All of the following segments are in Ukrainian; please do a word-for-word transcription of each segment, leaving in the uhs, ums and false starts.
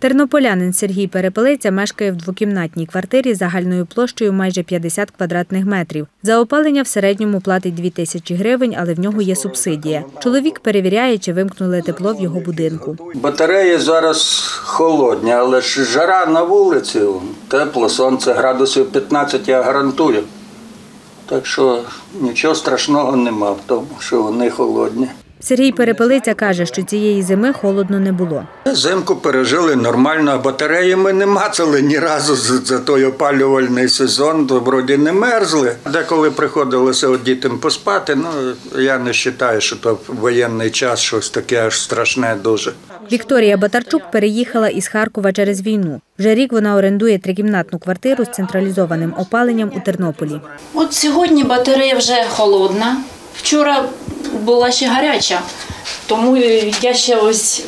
Тернополянин Сергій Перепелиця мешкає в двокімнатній квартирі загальною площею майже п'ятдесят квадратних метрів. За опалення в середньому платить дві тисячі гривень, але в нього є субсидія. Чоловік перевіряє, чи вимкнули тепло в його будинку. Батареї зараз холодні, але ж жара на вулиці, тепло, сонце, градусів п'ятнадцять я гарантую. Так що нічого страшного нема в тому, що вони холодні. Сергій Перепелиця каже, що цієї зими холодно не було. Зимку пережили нормально, а батареї ми не мацали ні разу за той опалювальний сезон, то вроді не мерзли. Деколи приходилося дітям поспати, ну я не вважаю, що то воєнний час щось таке аж страшне дуже. Вікторія Батарчук переїхала із Харкова через війну. Вже рік вона орендує трикімнатну квартиру з централізованим опаленням у Тернополі. От сьогодні батарея вже холодна, вчора була ще гаряча, тому я ще ось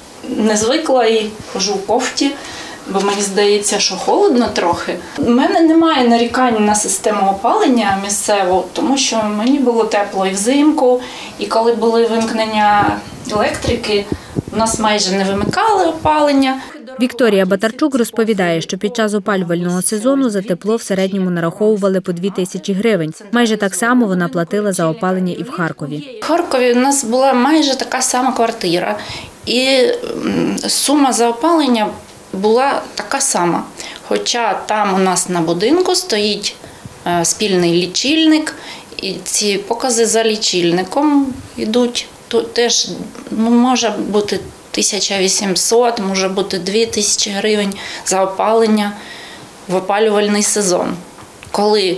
не звикла і хожу в кофті, бо мені здається, що холодно трохи. У мене немає нарікань на систему опалення місцеву, тому що мені було тепло і взимку, і коли були вимкнення електрики, у нас майже не вимикали опалення. Вікторія Батарчук розповідає, що під час опалювального сезону за тепло в середньому нараховували по дві тисячі гривень. Майже так само вона платила за опалення і в Харкові. В Харкові у нас була майже така сама квартира, і сума за опалення була така сама. Хоча там у нас на будинку стоїть спільний лічильник, і ці покази за лічильником йдуть. Тут теж ну, може бути тисяча вісімсот, може бути дві тисячі гривень за опалення в опалювальний сезон. Коли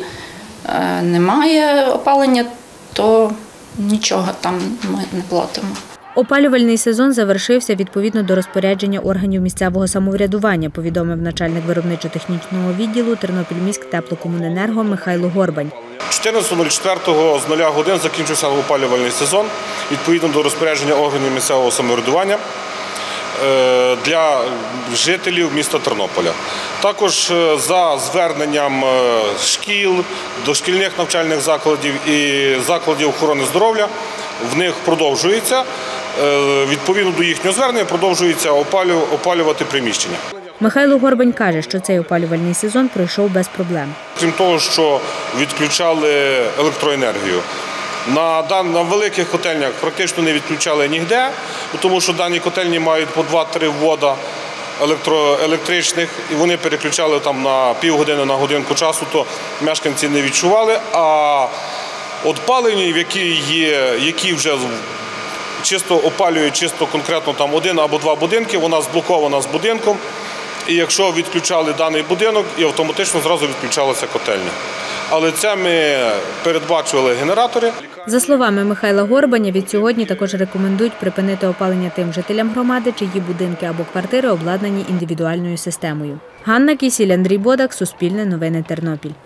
е, немає опалення, то нічого там ми не платимо. Опалювальний сезон завершився відповідно до розпорядження органів місцевого самоврядування, повідомив начальник виробничо-технічного відділу Тернопільміськ теплокомуненерго Михайло Горбань. чотирнадцятого четвертого з нуля годин закінчився опалювальний сезон відповідно до розпорядження органів місцевого самоврядування для жителів міста Тернополя. Також за зверненням шкіл, дошкільних навчальних закладів і закладів охорони здоров'я в них продовжується, відповідно до їхнього звернення, продовжується опалювати приміщення. Михайло Горбань каже, що цей опалювальний сезон пройшов без проблем. Крім того, що відключали електроенергію, на, на великих котельнях практично не відключали ніде, тому що дані котельні мають по два-три ввода електроелектричних, і вони переключали там на півгодини, на годинку часу, то мешканці не відчували, а от палені, які є, які вже чисто опалюють, чисто конкретно там один або два будинки, вона зблокована з будинком, і якщо відключали даний будинок, і автоматично зразу відключалася котельня. Але це ми передбачували генератори. За словами Михайла Горбаня, від сьогодні також рекомендують припинити опалення тим жителям громади, чиї будинки або квартири обладнані індивідуальною системою. Ганна Кісіль, Андрій Бодак, Суспільне новини, Тернопіль.